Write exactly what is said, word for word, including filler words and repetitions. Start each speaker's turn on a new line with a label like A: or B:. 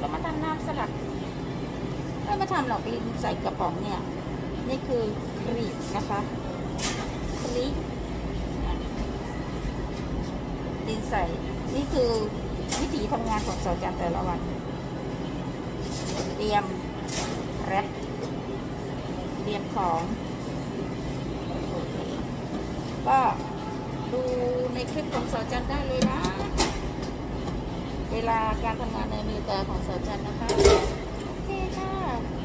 A: มาทำน้ำสลัดไม่มาทำหรอกลินใส่กระป๋องเนี่ยนี่คือครีมนะคะครีมลินใส่นี่คือวิธีทำงานของสาวจันแต่ละวันเตรียมแรปเตรียมของโอเคก็ดูในคลิปของสาวจันได้เลยนะเวลาการทำงานในอเมริกาของสาวจันนะคะโอเคค่ะ